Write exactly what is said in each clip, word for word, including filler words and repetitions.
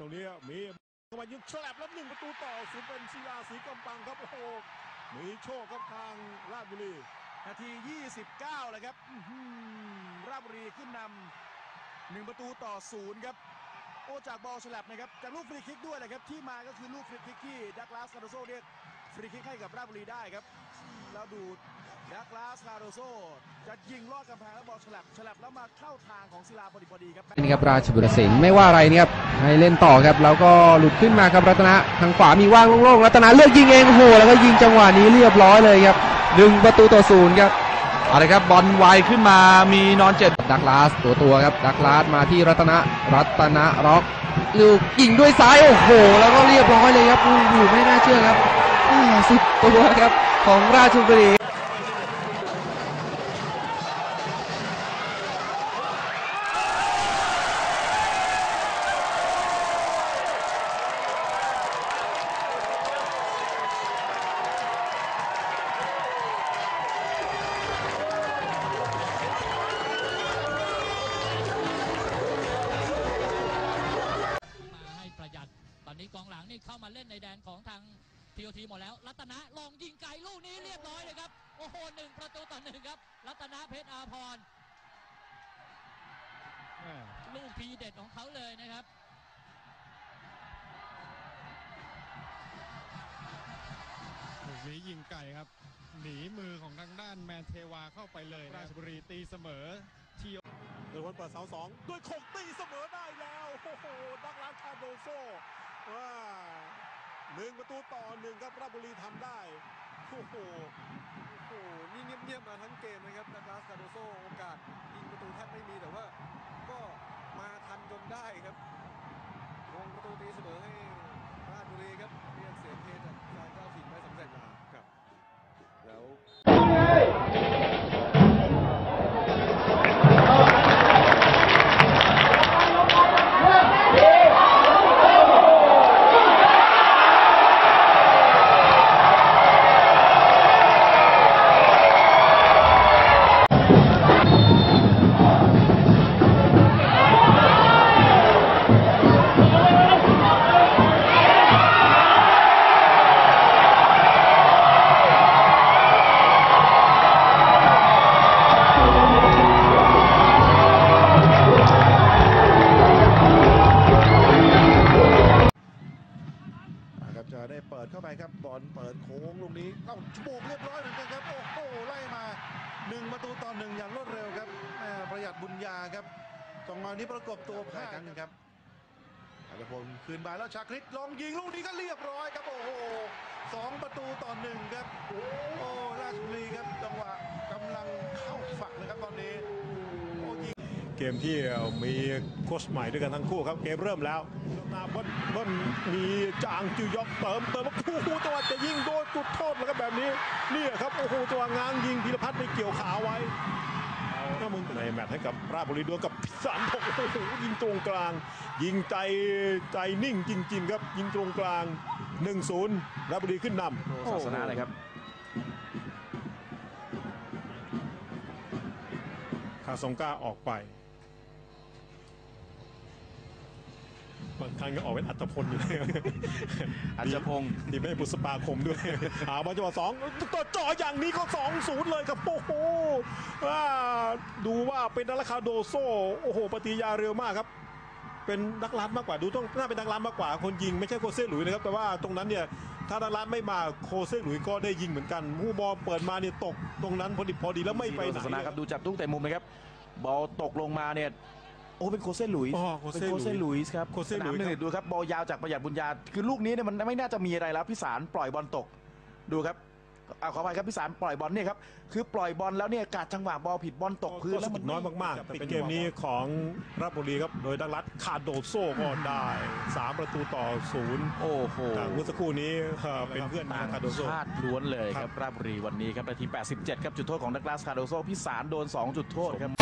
รงนี้มีเข้ามายิงฉลับแล้วหนึ่งประตูต่อศูนย์เป็นศิลาศรีกำปังครับโอ้โหมีโชคครับทางราชบุรีนาทียี่สิบเก้าเลยครับราชบุรีขึ้นนำหนึ่งประตูต่อศูนย์ครับโอ้จากบอลฉลับนะครับจากลูกฟรีคิกด้วยนะครับที่มาก็คือลูกฟรีคิกที่ดักลาสคาร์โดโซเรียกฟรีคิกให้กับราชบุรีได้ครับแล้วดูดักลาสคาร์โดโซจะยิงลอดกำแพงแล้วบอลฉลับฉลับแล้วมาเข้าทางของศิลาพอดีพอดีครับนี่ครับราชบุรีสิงห์ไม่ว่าอะไรเนี่ยครับให้เล่นต่อครับแล้วก็หลุดขึ้นมาครับรัตนะทางขวามีว่างโล่งๆรัตนะเลือกยิงเองโอ้โหแล้วก็ยิงจังหวะนี้เรียบร้อยเลยครับหนึ่งประตูต่อศูนย์ครับอะไรครับบอลไวขึ้นมามีนอนเจ็ดดักลาสตัวตัวครับดักลาสมาที่รัตนะรัตนะร็อกลูกยิงด้วยซ้ายโอ้โหแล้วก็เรียบร้อยเลยครับอยู่ไม่น่าเชื่อครับสิบตัวครับของราชบุรีตอนนี้กองหลังนี่เข้ามาเล่นในแดนของทางทีโอทีหมดแล้วรัตนะลองยิงไกลลูกนี้เรียบร้อยเลยครับโอ้โหหนึ่งประตูต่อหนึ่งครับรัตนะเพชรอาภรณ์ลูกทีเด็ดของเขาเลยนะครับลูกนี้ยิงไกลครับหนีมือของทางด้านแมนเทวาเข้าไปเลยราชบุรีตีเสมอทีโดยคนเปิดเสาสองด้วยโขกตีเสมอได้แล้วโอ้โหดักลาสคาร์โดโซว่าหนึ่งประตูต่อหนึ่งครับราชบุรีทำได้โอ้โหโอ้โหนี่เงียบๆมาทั้งเกมนะครับดักลาสคาร์โดโซโอกาสยิงประตูแทบไม่มีแต่ว่าก็มาทันจนได้ครับวงประตูตีเสมอให้ราชบุรีครับเรียกเสียเพจากแฟนเจ้าถิ่นไม่สำเร็จครับแล้วจะได้เปิดเข้าไปครับบอลเปิดโค้งลูกนี้เอ้าโบกเรียบร้อยเหมือนกันครับโอ้โหไล่มาหนึ่งประตูต่อหนึ่งอย่างรวดเร็วครับประหยัดบุญญาครับจังหวะนี้ประกบตัวพลาดกันครับอาจจะพลคืนบาแล้วชาคริตลองยิงลูกนี้ก็เรียบร้อยครับโอ้โหสองประตูต่อหนึ่งครับโอ้ราชบุรีครับจังหวะกำลังเข้าฝักนะครับตอนนี้เกมที่มีโค้ชใหม่ด้วยกันทั้งคู่ครับเกมเริ่มแล้วนาเบิ้ลเบิ้ลมีจางจือยอกเติมเติมโอ้โหจังหวะจะยิงโดนจุดโทษแล้วครับแบบนี้นี่ครับโอ้โหจังหวะง้างยิงพีรพัฒน์ไปเกี่ยวขาไว้ถ้ามึงในแมตช์ให้กับราชบุรีดวลกับพิสารโอ้โหยิงตรงกลางยิงใจใจนิ่งจริงๆครับยิงตรงกลาง หนึ่งศูนย์ ราชบุรีขึ้นนำศาสนาเลยครับคาซงก้าออกไปบางครั้งก็ออกเป็นอัตพลอยู่เลยอัตพงศ์ดีไม่บุษปาคมด้วยหาบอลจังหวะสองต่อจ่ออย่างนี้ก็สองศูนย์เลยครับโอ้โหดูว่าเป็นดักลาสคาร์โดโซโอ้โหปฏิกิริยาเร็วมากครับเป็นดักลาสมากกว่าดูต้องน่าเป็นดักลาสมากกว่าคนยิงไม่ใช่โคเซ่หลุยนะครับแต่ว่าตรงนั้นเนี่ยถ้าดักลาสไม่มาโคเซ่หลุยก็ได้ยิงเหมือนกันผู้บอลเปิดมาเนี่ยตกตรงนั้นพอดีพอดีแล้วไม่ไปไหนครับดูจับตุ้งแต่มุมนะครับบอลตกลงมาเนี่ยโอ้เป็นโคเซ่หลุยส์เป็นโคเซ่หลุยส์ครับสนามหนึ่งดูครับบอลยาวจากประหยัดบุญญาคือลูกนี้เนี่ยมันไม่น่าจะมีอะไรแล้วพิสารปล่อยบอลตกดูครับเอาขออภัยครับพิสารปล่อยบอลเนี่ยครับคือปล่อยบอลแล้วเนี่ยกาดจังหวะบอลผิดบอลตกพื้นแล้วมันน้อยมากๆปิดเกมนี้ของราชบุรีครับโดยดักลาสคาร์โดโซก็ได้สามประตูต่อศูนย์โอ้โหเมื่อสักครู่นี้เป็นเพื่อนต่างชาติล้วนเลยครับราชบุรีวันนี้ครับนาทีแปดสิบเจ็ดครับจุดโทษของดักลาสคาร์โดโซพิสารโดนสองจุดโทษครับ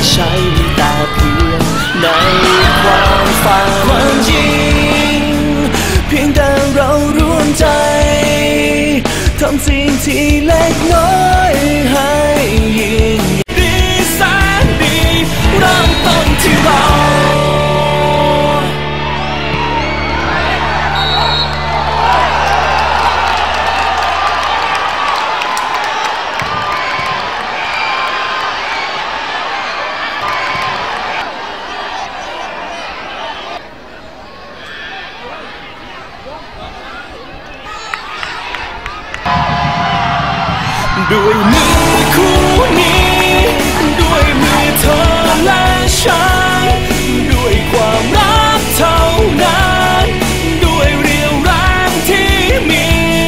ใช่แต่เพียงในความฝันความจริงเพียงแต่เราร่วมใจทำสิ่งที่เล็กน้อยให้ยิ่งดีแสนดีเริ่มต้นที่เราด้วยมือคู่นี้ด้วยมือเธอและฉันด้วยความรักเท่านั้นด้วยเรี่ยวแรงที่มี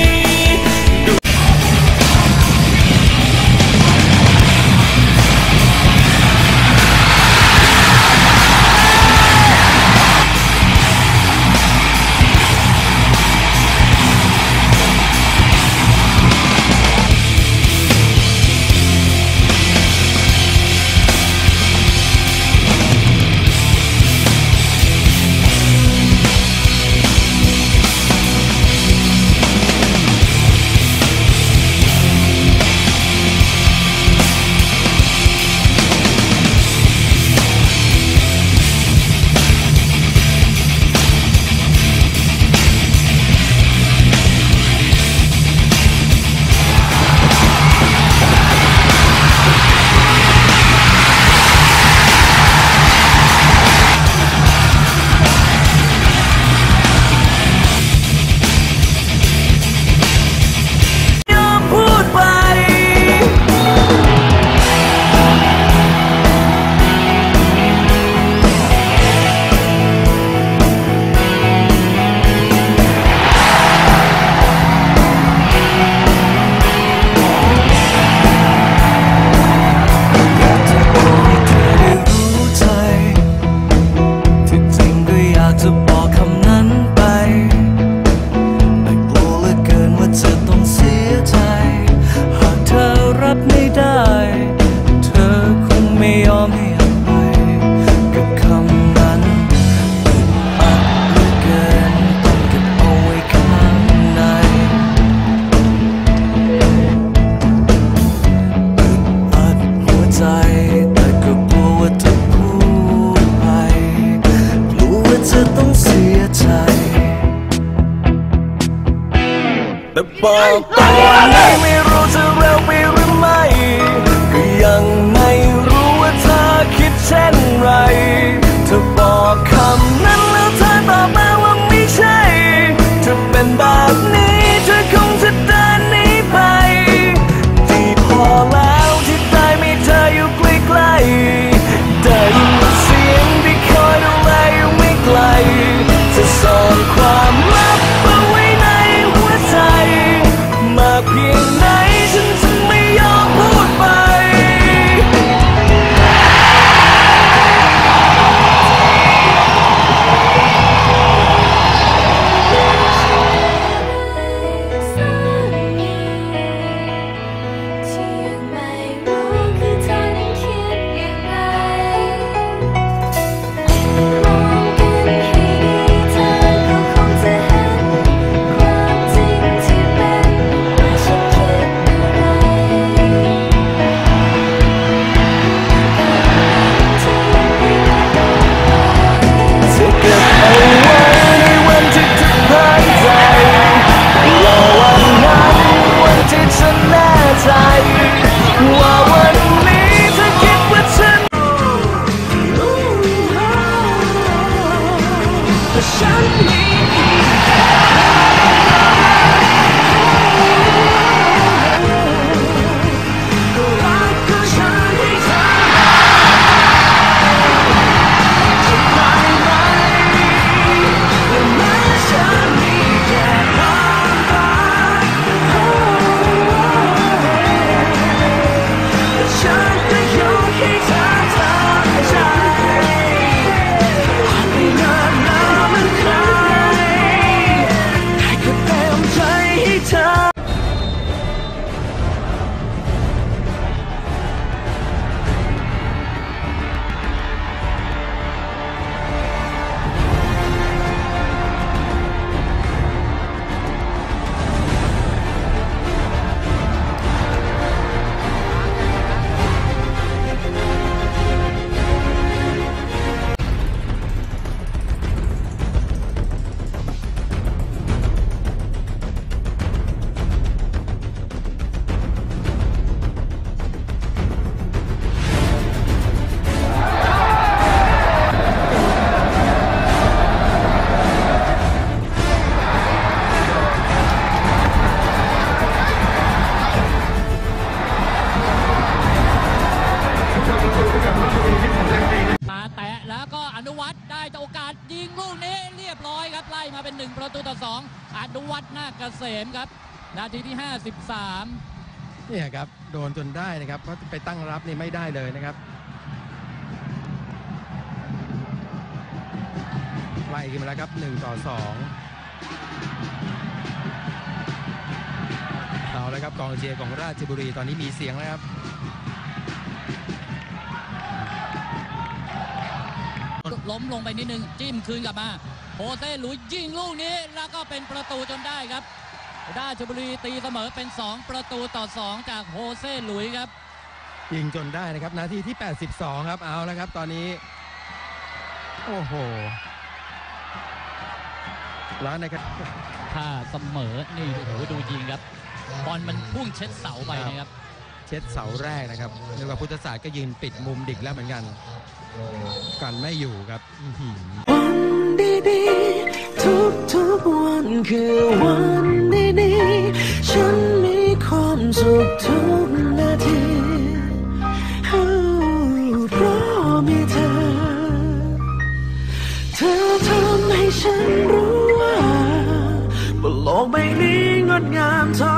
แต่บอกตอนนี้ไม่รู้จะเร็วไปหรือไม่ก็ยังไม่รู้ว่าเธอคิดเช่นไรเธอบอกคำนั้นแล้วเธอตอบมาว่าไม่ใช่ถ้าเป็นแบบนี้เธอคงจะเดินหนีไปที่พอแล้วที่ได้มีเธออยู่ใกล้ๆได้ยินเสียงที่คอยดูแลอยู่ไม่ไกลจะซ่อนความลับเอาไว้ในหัวใจมากเพียงไหนฉันจะไม่ยอนุวัฒน์ได้โอกาสยิงลูกนี้เรียบร้อยครับไล่มาเป็นหนึ่งประตูต่อสองอนุวัฒน์นาคเกษมครับนาทีที่ห้าสิบสามเนี่ยครับโดนจนได้นะครับเพราะไปตั้งรับนี่ไม่ได้เลยนะครับไล่ขึ้นมาแล้วครับหนึ่งต่อสองเอาแล้วครับกองเชียร์ของราชบุรีตอนนี้มีเสียงแล้วครับล้มลงไปนิดนึงจิ้มคืนกลับมาโฮเซ่หลุยยิงลูกนี้แล้วก็เป็นประตูจนได้ครับราชบุรีตีเสมอเป็นสองประตูต่อสองจากโฮเซ่หลุยครับยิงจนได้นะครับนาทีที่แปดสิบสองครับเอาแล้วครับตอนนี้โอ้โหแล้วนะครับถ้าเสมอนี่โอ้โหดูยิงครับบอลมันพุ่งเช็ดเสาไปนะครับเช็ดเสาแรกนะครับเรียกว่าพุทธศาสตร์ก็ยืนปิดมุมดิกแล้วเหมือนกันกันไม่อยู่ครับวันดีๆทุกๆวันคือวันดีๆฉันมีความสุขทุกนาทีเพราะมีเธอเธอทำให้ฉันรู้ว่าบนโลกใบนี้งดงามเท่า